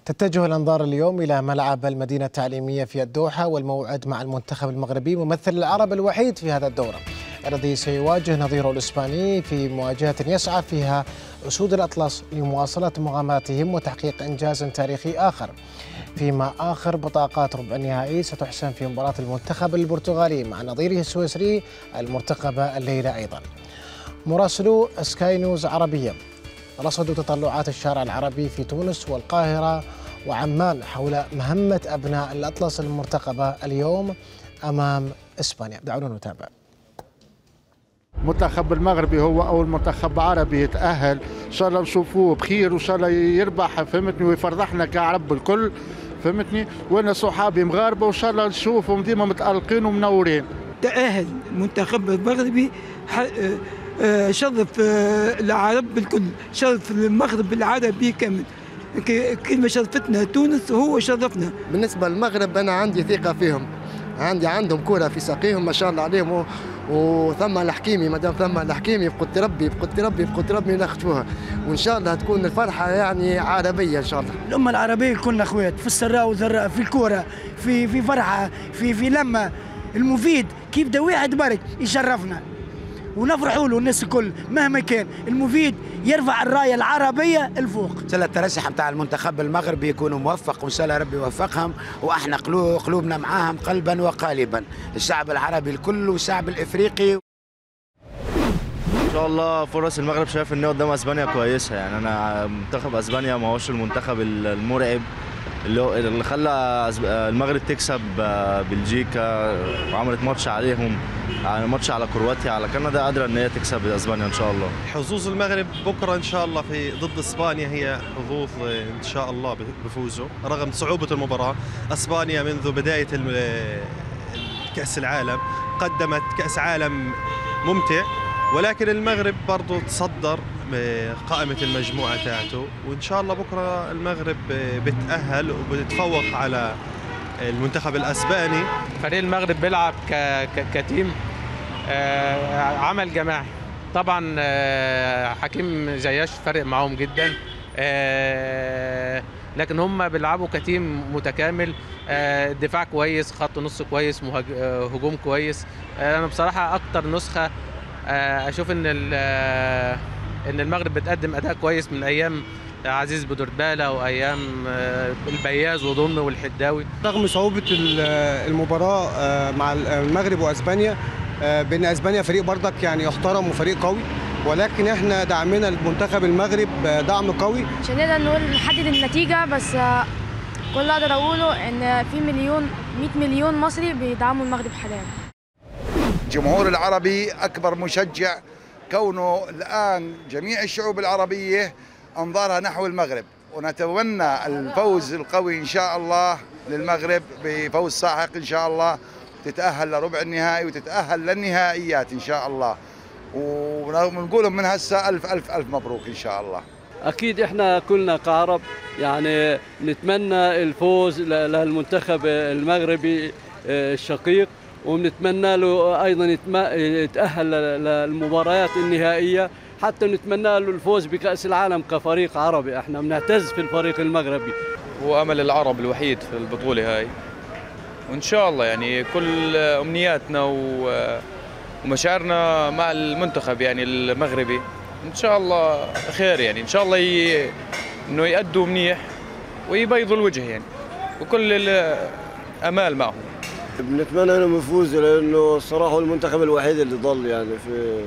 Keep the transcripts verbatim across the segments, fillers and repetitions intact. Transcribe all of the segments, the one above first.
تتجه الأنظار اليوم إلى ملعب المدينة التعليمية في الدوحة والموعد مع المنتخب المغربي ممثل العرب الوحيد في هذا الدورة الذي سيواجه نظيره الإسباني في مواجهة يسعى فيها أسود الأطلس لمواصلة مغامراتهم وتحقيق إنجاز تاريخي آخر، فيما آخر بطاقات ربع النهائي ستحسم في مباراة المنتخب البرتغالي مع نظيره السويسري المرتقبة الليلة أيضا. مراسلو سكاي نيوز عربية رصدوا تطلعات الشارع العربي في تونس والقاهرة وعمان حول مهمة أبناء الأطلس المرتقبة اليوم أمام إسبانيا. دعونا نتابع. المنتخب المغربي هو أول منتخب عربي يتأهل، إن شاء الله نشوفوه بخير وإن شاء الله يربح، فهمتني، ويفرحنا كعرب الكل، فهمتني، وأنا صحابي مغاربة وإن شاء الله نشوفهم ديما متألقين ومنورين. تأهل المنتخب المغربي شرف العرب بالكل، شرف المغرب العربي كامل، كلمة شرفتنا تونس هو شرفنا. بالنسبة للمغرب أنا عندي ثقة فيهم، عندي عندهم كرة في ساقيهم ما شاء الله عليهم، وثم الحكيمي مادام ثم الحكيمي بقدر ربي بقدر ربي بقدر ربي ناخذوها، وإن شاء الله تكون الفرحة يعني عربية إن شاء الله. الأمة العربية كلنا أخوات في السراء والضراء، في الكرة، في في فرحة، في في لمة. المفيد كيف ده واحد برك يشرفنا ونفرحوا له الناس الكل مهما كان، المفيد يرفع الرايه العربيه الفوق. ان شاء الله الترشح بتاع المنتخب المغربي يكونوا موفق وان شاء الله ربي يوفقهم، واحنا قلوبنا معاهم قلبا وقالبا، الشعب العربي الكل والشعب الافريقي. ان شاء الله فرص المغرب شايف ان قدام اسبانيا كويسه، يعني انا منتخب اسبانيا ما هوش المنتخب المرعب اللي اللي خلى المغرب تكسب بلجيكا وعملت ماتش عليهم، يعني ماتش على كرواتيا على كندا، قادره ان هي تكسب اسبانيا ان شاء الله. حظوظ المغرب بكره ان شاء الله في ضد اسبانيا هي حظوظ ان شاء الله بفوزوا رغم صعوبه المباراه. اسبانيا منذ بدايه كاس العالم قدمت كاس عالم ممتع، ولكن المغرب برضه تصدر قائمة المجموعة تاعته، وإن شاء الله بكرة المغرب بتأهل وبتتفوق على المنتخب الأسباني. فريق المغرب بيلعب كتيم، عمل جماعي طبعا. حكيم زياش فارق معاهم جدا، لكن هم بيلعبوا كتيم متكامل، دفاع كويس، خط نص كويس، هجوم كويس. أنا بصراحة أكتر نسخة أشوف إن ان المغرب بتقدم اداء كويس من ايام عزيز بودربالة وايام البياز وضم والحداوي. رغم صعوبه المباراه مع المغرب واسبانيا، بين اسبانيا فريق برضك يعني يحترم وفريق قوي، ولكن احنا دعمنا المنتخب المغرب دعم قوي. مش هنقدر نقول نحدد النتيجه، بس كل اللي اقدر اقوله ان في مليون مئة مليون مصري بيدعموا المغرب حاليا. الجمهور العربي اكبر مشجع، كونه الآن جميع الشعوب العربية أنظارها نحو المغرب، ونتمنى الفوز القوي إن شاء الله للمغرب بفوز ساحق إن شاء الله، تتأهل لربع النهائي وتتأهل للنهائيات إن شاء الله، ونقول من هسه ألف ألف ألف مبروك إن شاء الله. أكيد إحنا كلنا كعرب يعني نتمنى الفوز للمنتخب المغربي الشقيق، ونتمنى له ايضا يتاهل للمباريات النهائيه، حتى نتمنى له الفوز بكاس العالم كفريق عربي. احنا بنعتز في الفريق المغربي، هو امل العرب الوحيد في البطوله هاي، وان شاء الله يعني كل امنياتنا ومشاعرنا مع المنتخب يعني المغربي ان شاء الله خير، يعني ان شاء الله ي... انه يأدوا منيح ويبيضوا الوجه يعني، وكل الامال معهم. بنتمنى انهم يفوزوا، لانه الصراحه هو المنتخب الوحيد اللي ضل يعني في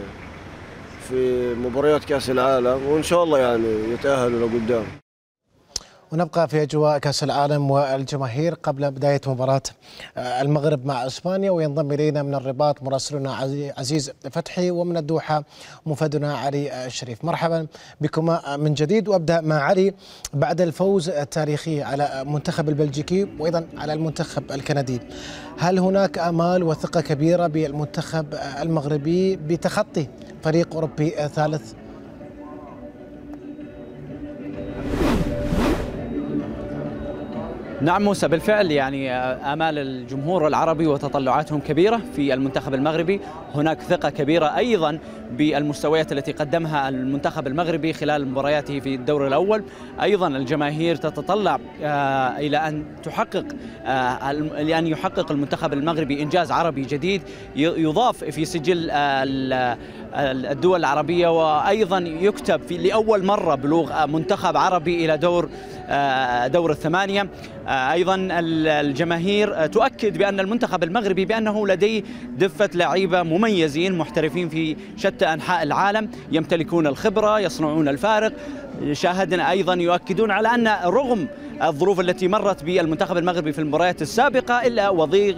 في مباريات كاس العالم، وان شاء الله يعني يتاهلوا لقدام. ونبقى في أجواء كأس العالم والجماهير قبل بداية مباراة المغرب مع إسبانيا، وينضم إلينا من الرباط مراسلنا عزيز فتحي، ومن الدوحة مفادنا علي الشريف. مرحبا بكما من جديد، وأبدأ مع علي. بعد الفوز التاريخي على المنتخب البلجيكي وأيضا على المنتخب الكندي، هل هناك آمال وثقة كبيرة بالمنتخب المغربي بتخطي فريق أوروبي ثالث؟ نعم موسى، بالفعل يعني آمال الجمهور العربي وتطلعاتهم كبيرة في المنتخب المغربي، هناك ثقة كبيرة أيضا بالمستويات التي قدمها المنتخب المغربي خلال مبارياته في الدور الأول. أيضا الجماهير تتطلع إلى أن تحقق لأن يحقق المنتخب المغربي إنجاز عربي جديد يضاف في سجل الدول العربية، وأيضا يكتب في لأول مرة بلوغ منتخب عربي إلى دور دور الثمانية. أيضا الجماهير تؤكد بأن المنتخب المغربي بأنه لديه دفة لعيبة مميزين محترفين في شتى أنحاء العالم يمتلكون الخبرة يصنعون الفارق. شاهدنا أيضا يؤكدون على أن رغم الظروف التي مرت بالمنتخب المغربي في المباريات السابقة إلا وضيق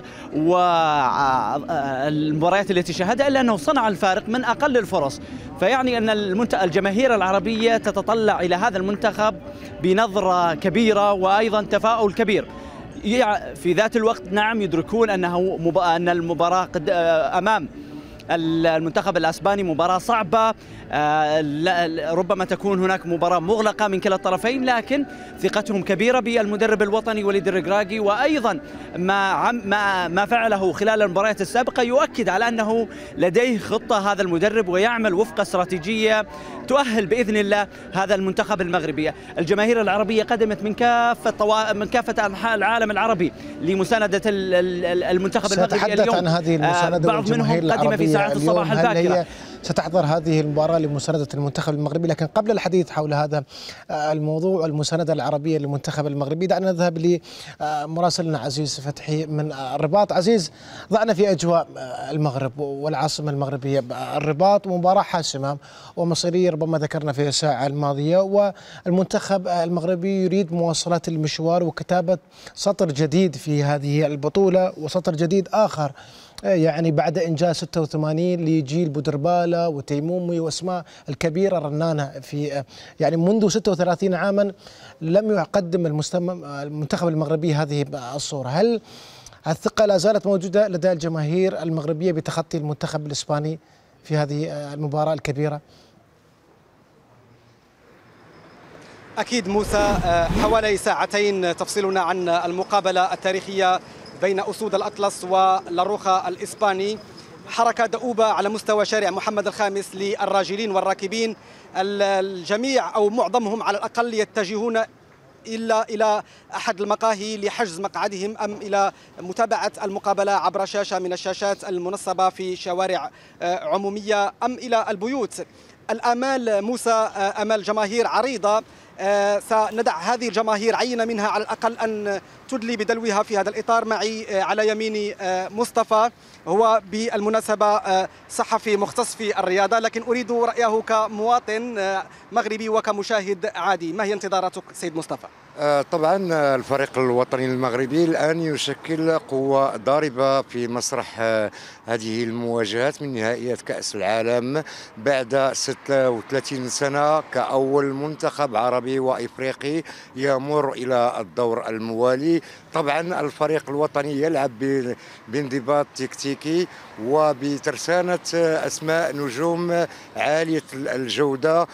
والمباريات التي شاهدها إلا أنه صنع الفارق من أقل الفرص. فيعني أن الجماهير العربية تتطلع إلى هذا المنتخب بنظرة كبيرة وأيضا تفاؤل كبير. في ذات الوقت نعم يدركون أنه أن المباراة أمام المنتخب الأسباني مباراة صعبة، ربما تكون هناك مباراة مغلقة من كلا الطرفين، لكن ثقتهم كبيرة بالمدرب الوطني وليد الركراكي. وأيضا ما ما ما فعله خلال المباريات السابقة يؤكد على أنه لديه خطة هذا المدرب ويعمل وفق استراتيجية تؤهل بإذن الله هذا المنتخب المغربي. الجماهير العربية قدمت من كافة طوا... من كافة أنحاء العالم العربي لمساندة المنتخب المغربي اليوم. عن هذه المساندة بعض منهم قدم في ساعات الصباح الباكرة. ستحضر هذه المباراة لمساندة المنتخب المغربي، لكن قبل الحديث حول هذا الموضوع المساندة العربية للمنتخب المغربي دعنا نذهب لمراسلنا عزيز فتحي من الرباط. عزيز، ضعنا في أجواء المغرب والعاصمة المغربية الرباط، مباراة حاسمة ومصيرية ربما ذكرنا في الساعة الماضية، والمنتخب المغربي يريد مواصلة المشوار وكتابة سطر جديد في هذه البطولة وسطر جديد آخر يعني بعد إنجاز ستة وثمانين لجيل بودربالة وتيمومي واسماء الكبيرة رنانة في يعني منذ ستة وثلاثين عاما لم يقدم المنتخب المغربي هذه الصورة. هل الثقة لا زالت موجودة لدى الجماهير المغربية بتخطي المنتخب الإسباني في هذه المباراة الكبيرة؟ أكيد موسى، حوالي ساعتين تفصلنا عن المقابلة التاريخية بين أسود الأطلس ولاروخا الإسباني. حركة دؤوبة على مستوى شارع محمد الخامس للراجلين والراكبين، الجميع أو معظمهم على الأقل يتجهون إلا إلى أحد المقاهي لحجز مقعدهم أم إلى متابعة المقابلة عبر شاشة من الشاشات المنصبة في شوارع عمومية أم إلى البيوت. الآمال موسى آمال جماهير عريضة، سندع هذه الجماهير عينة منها على الأقل أن تدلي بدلوها في هذا الإطار. معي على يميني مصطفى، هو بالمناسبة صحفي مختص في الرياضة، لكن أريد رأيه كمواطن مغربي وكمشاهد عادي. ما هي انتظاراتك سيد مصطفى؟ طبعا الفريق الوطني المغربي الآن يشكل قوة ضاربة في مسرح هذه المواجهات من نهائيات كأس العالم بعد ستة وثلاثين سنة كأول منتخب عربي وإفريقي يمر إلى الدور الموالي. طبعا الفريق الوطني يلعب بانضباط تكتيكي وبترسانة أسماء نجوم عالية الجودة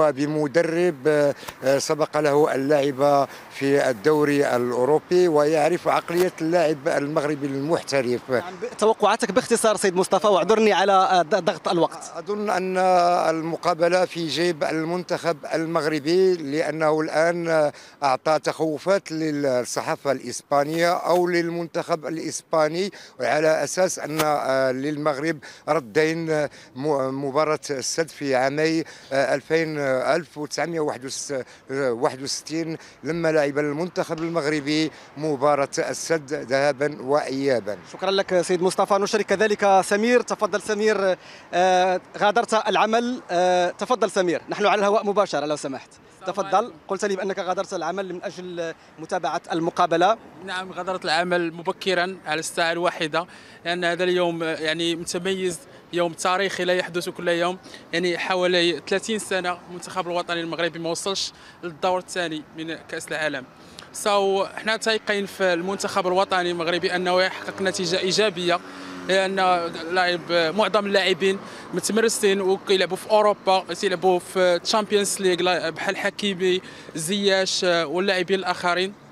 وبمدرب سبق له اللعب في الدوري الأوروبي ويعرف عقلية اللاعب المغربي المحترف. يعني توقعاتك باختصار سيد مصطفى، واعذرني على ضغط الوقت. أظن أن المقابلة في جيب المنتخب المغربي، لأنه الآن أعطى تخوفات للصحافة الإسبانية أو للمنتخب الإسباني على أساس أن للمغرب ردين مباراة السد في عامي ألف وتسعمائة وواحد وستين لما لعب المنتخب المغربي مباراة السد ذهابا وإيابا. شكرا لك سيد مصطفى. نشارك كذلك سمير. تفضل سمير، غادرت العمل. تفضل سمير، نحن على الهواء مباشرة لو سمحت. تفضل. قلت لي بأنك غادرت العمل من أجل متابعة المقابلة. نعم، غادرت العمل مبكرا على الساعة الواحدة، لأن هذا اليوم يعني متميز، يوم تاريخي لا يحدث كل يوم. يعني حوالي ثلاثين سنة المنتخب الوطني المغربي ما وصلش للدور الثاني من كأس العالم. سو احنا تايقين في المنتخب الوطني المغربي أنه يحقق نتيجة إيجابية، لأن لاعب معظم اللاعبين متمرسين وكيلعبوا في أوروبا، يلعبوا في تشامبيونز ليغ بحال حكيمي، زياش واللاعبين الآخرين.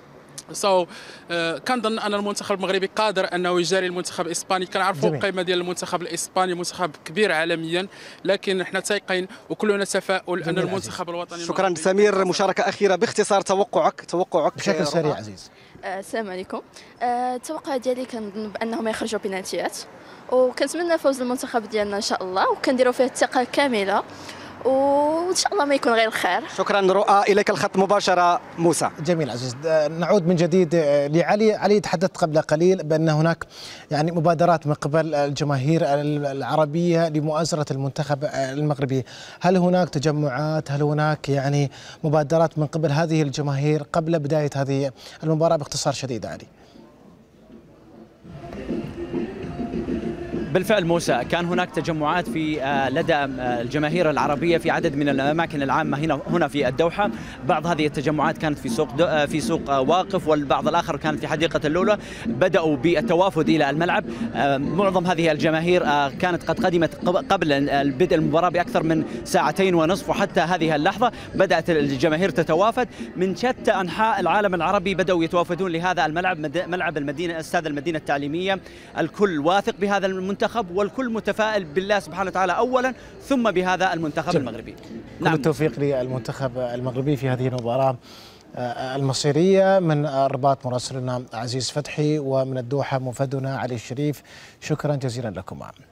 سو so, uh, كنظن ان المنتخب المغربي قادر انه يجاري المنتخب الاسباني. كنعرفوا جميل. القيمه ديال المنتخب الاسباني، منتخب كبير عالميا، لكن احنا تايقين وكلنا تفاؤل ان المنتخب الوطني. شكرا سمير. مشاركه اخيره باختصار، توقعك توقعك بشكل سريع عزيز. السلام عليكم. التوقع ديالي كنظن بانهم يخرجوا بنالتيات، وكنتمنى فوز المنتخب ديالنا ان شاء الله، وكنديروا فيه الثقه كامله، وان شاء الله ما يكون غير الخير. شكرا رؤى. اليك الخط مباشره موسى. جميل عزيز. نعود من جديد لعلي. علي تحدثت قبل قليل بان هناك يعني مبادرات من قبل الجماهير العربيه لمؤازره المنتخب المغربي، هل هناك تجمعات، هل هناك يعني مبادرات من قبل هذه الجماهير قبل بدايه هذه المباراه؟ باختصار شديد علي. بالفعل موسى، كان هناك تجمعات في لدى الجماهير العربية في عدد من الأماكن العامة هنا هنا في الدوحة. بعض هذه التجمعات كانت في سوق في سوق واقف، والبعض الآخر كانت في حديقة اللولة. بدأوا بالتوافد إلى الملعب. معظم هذه الجماهير كانت قد قدمت قبل بدء المباراة بأكثر من ساعتين ونصف، وحتى هذه اللحظة بدأت الجماهير تتوافد من شتى أنحاء العالم العربي. بدأوا يتوافدون لهذا الملعب، ملعب المدينة، استاد المدينة التعليمية. الكل واثق بهذا المنتخب، والكل متفائل بالله سبحانه وتعالى أولا، ثم بهذا المنتخب جميل. المغربي. نعم. كل التوفيق للمنتخب المغربي في هذه المباراة المصيرية. من الرباط مراسلنا عزيز فتحي، ومن الدوحة مفدنا علي الشريف، شكرا جزيلا لكما.